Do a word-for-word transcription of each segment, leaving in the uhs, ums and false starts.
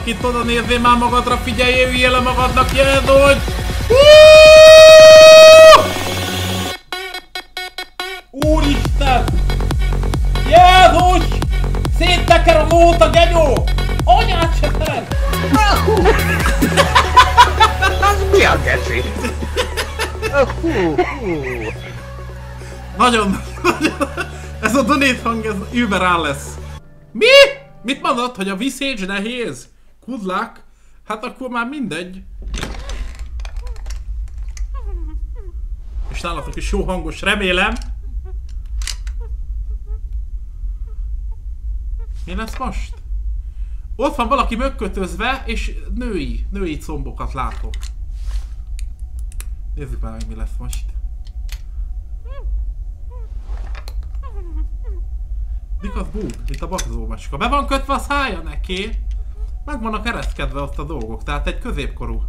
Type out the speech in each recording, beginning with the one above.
itt oda nézzél már magadra, figyeljél, üljél le magadnak, Jézus! Úristen! Jézus! Szétteker a mót a genyó! Anyát se szeret! Az mi a geci? Nagyon, nagyon... Ez a donate hang, ez überall lesz. Mi? Mit mondod, hogy a Visage nehéz? Good luck? Hát akkor már mindegy. És nálatok is jó hangos, remélem. Mi lesz most? Ott van valaki mögkötözve, és női, női combokat látok. Nézzük már, mi lesz most. Mik az búg? Mint a bakzó macska. Be van kötve a szája neki. Meg vannak ereszkedve ott a dolgok, tehát egy középkorú.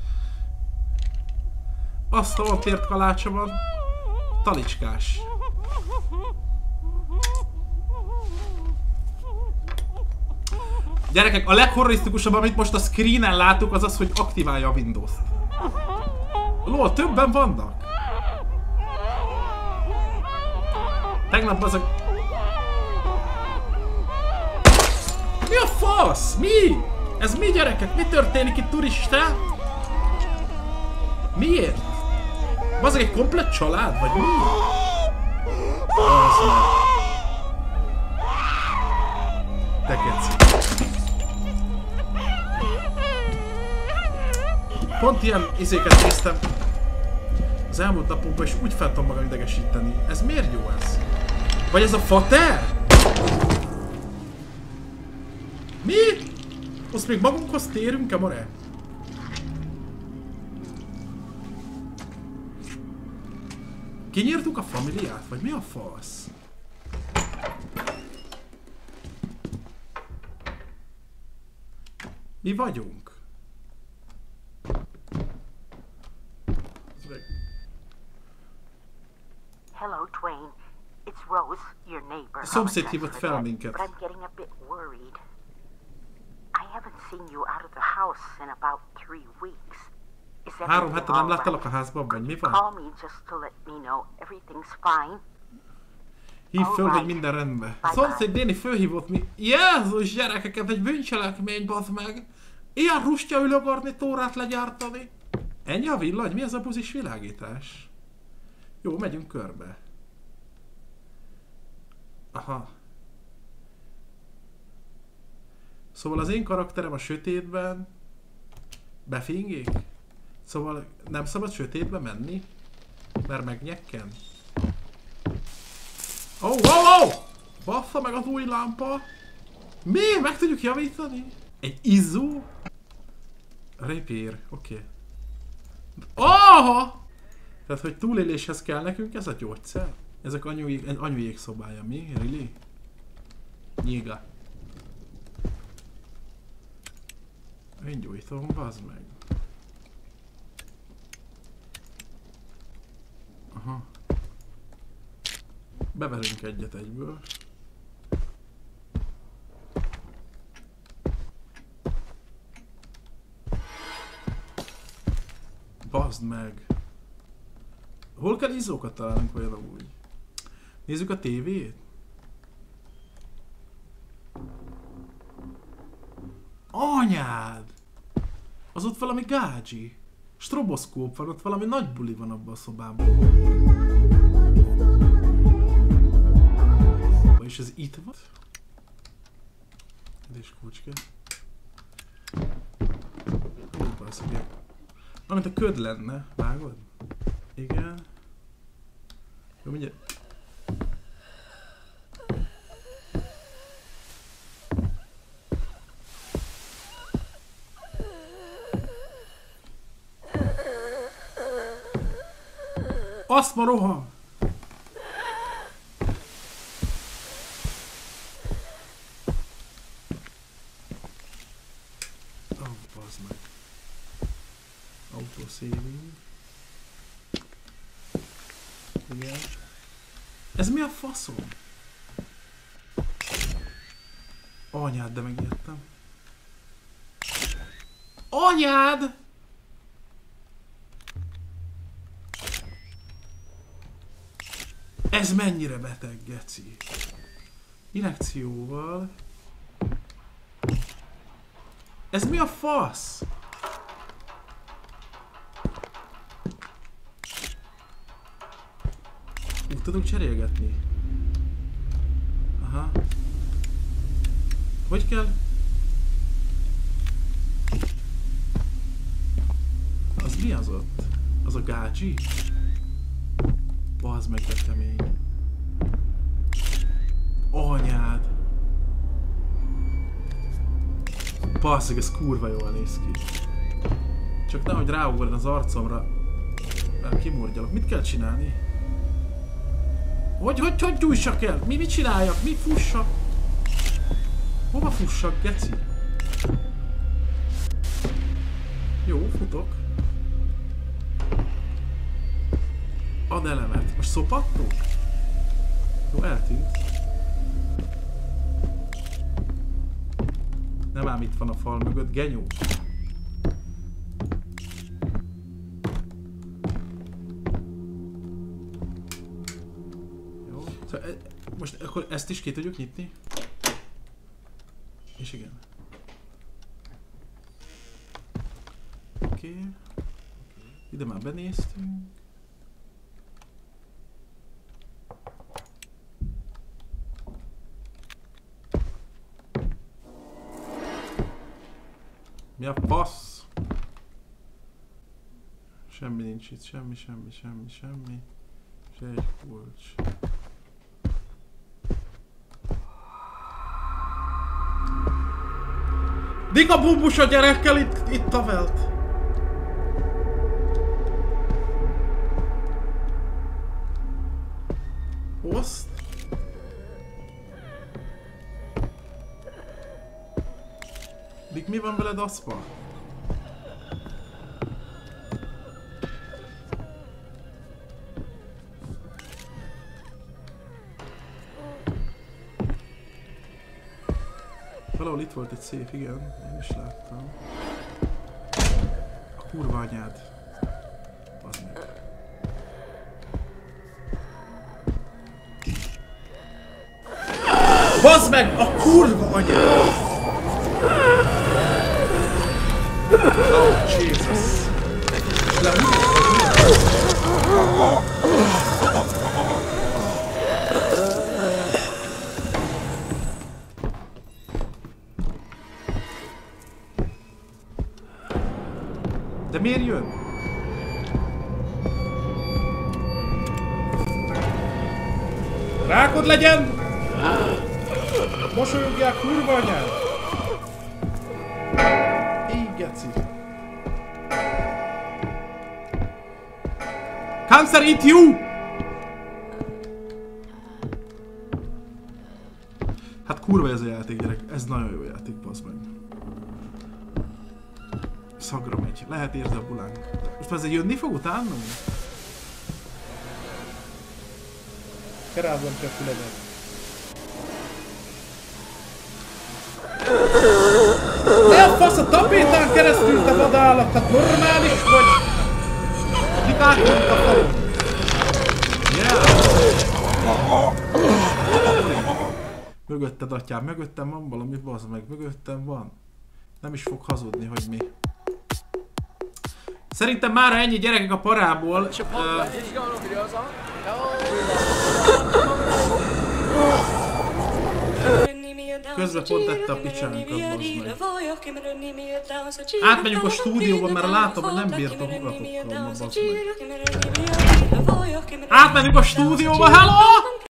Azt a ott ért kalácsa van. Talicskás. Gyerekek, a leghorrorisztikusabb, amit most a screenen látunk, az az, hogy aktiválja a Windows-t. Lol, többen vannak. Tegnap az a... Mi a fasz? Mi? Ez mi, gyerekek? Mi történik itt, turistán? Miért? Az egy komplett család, vagy mi? Az meg. Te keci. Pont ilyen izéket néztem az elmúlt napokban, és úgy fel tudom magam idegesíteni. Ez miért jó ez? Vagy ez a fater? Mi? Azt még magunkhoz térünk-e, more? Kinyírtuk a familiát? Vagy mi a fasz? Mi vagyunk? Hello, Twain. It's Rose, your neighbor. A szomszéd hívott fel minket. But I'm getting a bit worried. I haven't seen you out of the house in about three weeks. Is Három hete nem láttalak a házban, vagy mi van? Call me just to let me know everything's fine. Hív föl, hogy minden rendben. A szomszéd néni fölhívott mi... Jézus, gyerekek, ez egy bűncselekmény, bazd meg! Ilyen rustya ülőgarnitúrát legyártani! Ennyi a villany? Mi ez a buzis világítás? Jó, megyünk körbe. Aha. Szóval az én karakterem a sötétben... Befingik? Szóval nem szabad sötétbe menni? Mert megnyekken? Ó, oh, ó, ó! Bassza meg az új lámpa! Mi? Meg tudjuk javítani? Egy izzó? Repair, oké. Okay. Aha! Tehát, hogy túléléshez kell nekünk ez a gyógyszer? Ezek anyujék, anyujék szobája, mi? Really? Nyíga. Én gyújtom, bazd meg. Aha. Beverünk egyet egyből. Bazd meg. Hol kell izzókat találnunk vajon úgy? Nézzük a tévét? Anyád! Az ott valami gágyi. Stroboszkóp van, ott valami nagy buli van abban a szobában. És ez itt van? És kulcska. Amint a köd lenne, vágod? Igen. Jó, mindjárt. Azt ma roham! Ó, bazd meg. Autosaving. Igen. Ez mi a faszom? Anyád, de megijedtem. Anyád! Ez mennyire beteg, geci. Injekcióval. Ez mi a fasz? Úgy tudunk cserélgetni. Aha. Hogy kell? Az mi az ott? Az a gácsi? Bazd meg, de kemény. Anyád! Basszeg, ez kurva jól néz ki. Csak nehogy ráugorjon az arcomra. Mert kimordjalak. Mit kell csinálni? Hogy, hogy, hogy gyújtsak el? Mi, mit csináljak? Mi fussak? Hova fussak, geci? Jó, futok. Ad elemet. Most szopattok? Jó, eltűnt. Nem ám itt van a fal mögött, genyó. Jó. Szóval, most akkor ezt is ki tudjuk nyitni? És igen. Oké. Okay. Ide már benéztünk. Mi a fasz? Semmi nincs itt, semmi, semmi, semmi, semmi. Se egy kulcs. Dika bubus a gyerekkel itt, itt tavelt. Oszt. Dik, mi van veled, Aszpa? Valahol itt volt egy szép, igen, én is láttam. A kurva anyád. Bazd meg. Bazd meg! A kurva anyád! Oh, Jesus. De miért jön? Rákod legyen! Mosolyogjál, kurva anyád! Így, geci. Cancer eat you! Hát kurva ez a játék, gyerek. Ez nagyon jó játék, bazd meg. Szagra megy. Lehet érzi a bulánk. Most már ezért jönni fog utánam? Kerázom ki a füledet. De a fasz a tapétán keresztül, te vadállat! Tehát normális vagy? Mit átment a falon? Yeah. Mögötted, atyám, mögöttem van valami, bazd meg, mögöttem van. Nem is fog hazudni, hogy mi. Szerintem mára ennyi, gyerekek, a parából. Uh, Közben pont tette a picsánkat, bazd meg. Átmegyünk a stúdióba, mert látom, hogy nem bírtam magatokkal, ma bazd meg. Átmegyünk a stúdióba, hello!